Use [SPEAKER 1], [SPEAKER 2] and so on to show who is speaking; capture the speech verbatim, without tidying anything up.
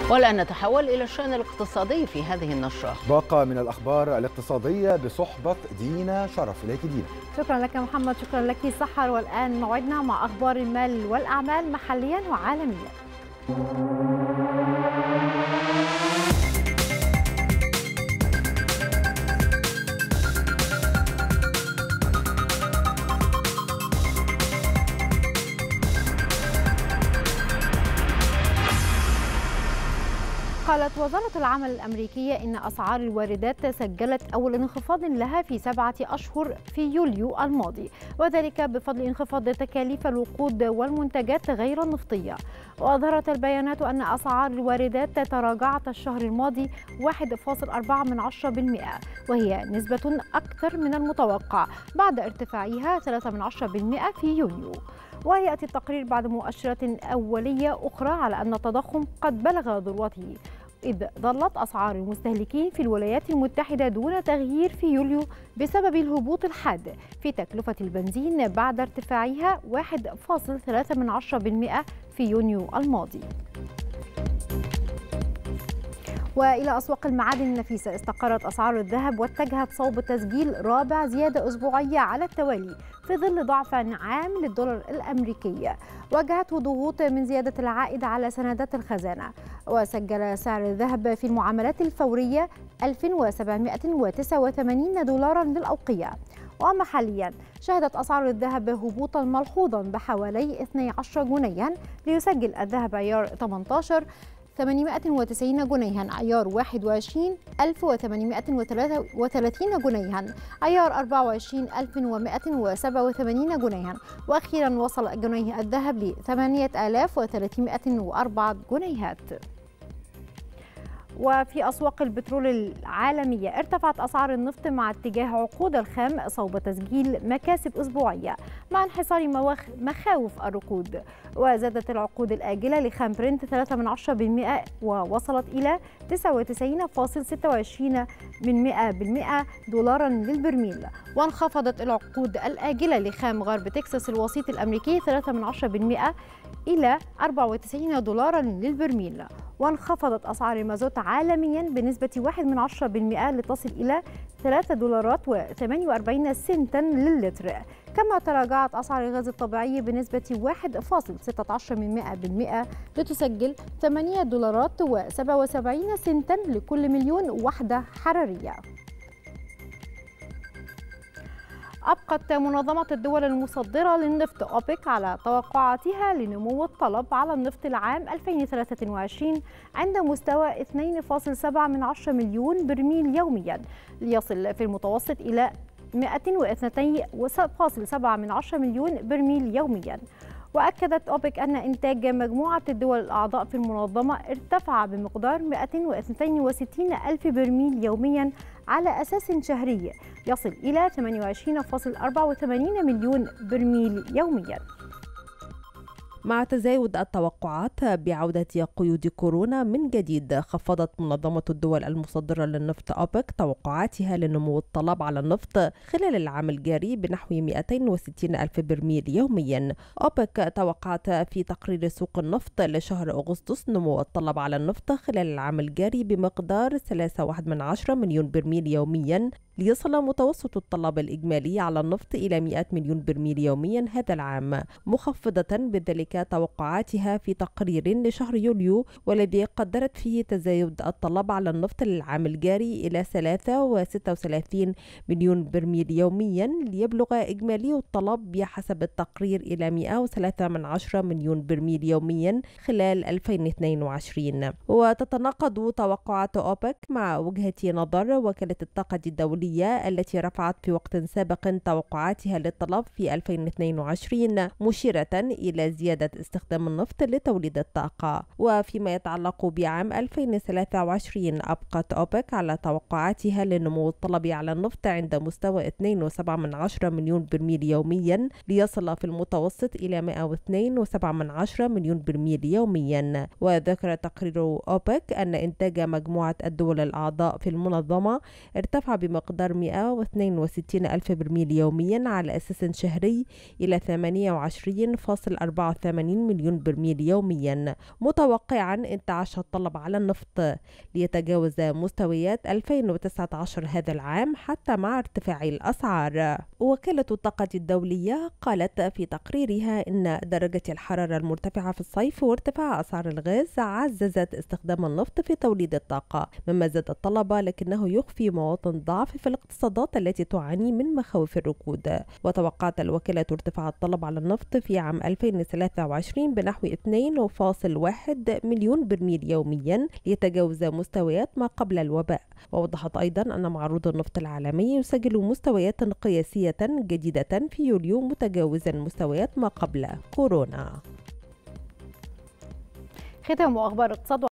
[SPEAKER 1] والآن نتحول إلى الشأن الاقتصادي في هذه النشرة.
[SPEAKER 2] باقة من الأخبار الاقتصادية بصحبة دينا شرف. إليك دينا.
[SPEAKER 3] شكرا لك محمد. شكرا لك سحر. والآن موعدنا مع أخبار المال والأعمال محليا وعالميا. قالت وزارة العمل الأمريكية إن أسعار الواردات سجلت أول انخفاض لها في سبعة أشهر في يوليو الماضي، وذلك بفضل انخفاض تكاليف الوقود والمنتجات غير النفطية. وأظهرت البيانات أن أسعار الواردات تراجعت الشهر الماضي واحد فاصلة أربعة بالمئة، وهي نسبة أكثر من المتوقع بعد ارتفاعها ثلاثة بالمئة في يوليو. ويأتي التقرير بعد مؤشرات أولية أخرى على أن التضخم قد بلغ ذروته، إذ ظلت أسعار المستهلكين في الولايات المتحدة دون تغيير في يوليو بسبب الهبوط الحاد في تكلفة البنزين بعد ارتفاعها واحد فاصلة ثلاثة بالمئة في يونيو الماضي. وإلى أسواق المعادن النفيسة، استقرت أسعار الذهب واتجهت صوب تسجيل رابع زيادة أسبوعية على التوالي في ظل ضعف عام للدولار الأمريكي واجهته ضغوط من زيادة العائد على سندات الخزانة. وسجل سعر الذهب في المعاملات الفورية ألف وسبعمئة وتسعة وثمانين دولارا للأوقية. ومحليا شهدت أسعار الذهب هبوطا ملحوظا بحوالي اثني عشر جنيها، ليسجل الذهب عيار ثمانية عشر ثمانمئة وتسعين جنيها، عيار واحد وعشرين ألف وثمانمئة وثلاثة وثلاثين جنيها، عيار أربعة وعشرين ألف ومئة وسبعة وثمانين جنيها، وأخيرا وصل جنيه الذهب ل ثمانية آلاف وثلاثمئة وأربعة جنيهات. وفي أسواق البترول العالمية ارتفعت أسعار النفط مع اتجاه عقود الخام صوب تسجيل مكاسب أسبوعية مع انحصار مخاوف الركود. وزادت العقود الآجلة لخام برنت ثلاثة بالمئة ووصلت إلى تسعة وتسعين فاصلة ستة وعشرين بالمئة دولارا للبرميل. وانخفضت العقود الآجلة لخام غرب تكساس الوسيط الأمريكي ثلاثة بالمئة إلى أربعة وتسعين دولارا للبرميل. وانخفضت أسعار المازوت عالميا بنسبة واحد من عشرة بالمئة لتصل إلى ثلاثة دولارات وثمانية وأربعين سنتا للتر. كما تراجعت أسعار الغاز الطبيعي بنسبة واحد فاصلة ستة عشر بالمئة لتسجل ثمانية دولارات وسبعة وسبعين سنتا لكل مليون وحدة حرارية. أبقت منظمة الدول المصدرة للنفط أوبك على توقعاتها لنمو الطلب على النفط العام ألفين وثلاثة وعشرين عند مستوى اثنين فاصلة سبعة مليون برميل يوميا، ليصل في المتوسط إلى مئة واثنين فاصلة سبعة مليون برميل يوميا. وأكدت أوبك أن إنتاج مجموعة الدول الأعضاء في المنظمة ارتفع بمقدار مئتين واثنين وستين ألف برميل يوميا على أساس شهري، يصل إلى ثمانية وعشرين فاصلة أربعة وثمانين مليون برميل يوميا.
[SPEAKER 4] مع تزايد التوقعات بعودة قيود كورونا من جديد، خفضت منظمة الدول المصدرة للنفط أوبك توقعاتها لنمو الطلب على النفط خلال العام الجاري بنحو مئتين وستين ألف برميل يوميا. أوبك توقعت في تقرير سوق النفط لشهر أغسطس نمو الطلب على النفط خلال العام الجاري بمقدار ثلاثة فاصلة واحد من عشرة مليون برميل يوميا، ليصل متوسط الطلب الإجمالي على النفط إلى مئة مليون برميل يوميا هذا العام، مخفضة بذلك توقعاتها في تقرير لشهر يوليو والذي قدرت فيه تزايد الطلب على النفط للعام الجاري إلى ثلاثة فاصلة ستة وثلاثين مليون برميل يوميا، ليبلغ إجمالي الطلب بحسب التقرير إلى مئة وثلاثة من عشرة مليون برميل يوميا خلال ألفين واثنين وعشرين. وتتناقض توقعات أوبك مع وجهة نظر وكالة الطاقة الدولية التي رفعت في وقت سابق توقعاتها للطلب في ألفين واثنين وعشرين، مشيرة إلى زيادة استخدام النفط لتوليد الطاقة. وفيما يتعلق بعام ألفين وثلاثة وعشرين، أبقت أوبك على توقعاتها لنمو الطلب على النفط عند مستوى اثنين فاصلة سبعة من عشرة مليون برميل يوميا، ليصل في المتوسط إلى مئة واثنين فاصلة سبعة من عشرة مليون برميل يوميا. وذكر تقرير أوبك أن إنتاج مجموعة الدول الأعضاء في المنظمة ارتفع بمقدار مقدار مئة واثنين وستين ألف برميل يوميا على أساس شهري إلى ثمانية وعشرين فاصلة أربعة وثمانين مليون برميل يوميا، متوقعا انتعاش الطلب على النفط ليتجاوز مستويات ألفين وتسعة عشر هذا العام حتى مع ارتفاع الأسعار. وكالة الطاقة الدولية قالت في تقريرها إن درجة الحرارة المرتفعة في الصيف وارتفاع أسعار الغاز عززت استخدام النفط في توليد الطاقة، مما زاد الطلب لكنه يخفي مواطن ضعف في الاقتصادات التي تعاني من مخاوف الركود. وتوقعت الوكالة ارتفاع الطلب على النفط في عام ألفين وثلاثة وعشرين بنحو اثنين فاصلة واحد مليون برميل يوميا ليتجاوز مستويات ما قبل الوباء. ووضحت أيضا أن معروض النفط العالمي يسجل مستويات قياسية جديدة في يوليو متجاوزا مستويات ما قبل كورونا.
[SPEAKER 3] ختام أخبار اقتصاد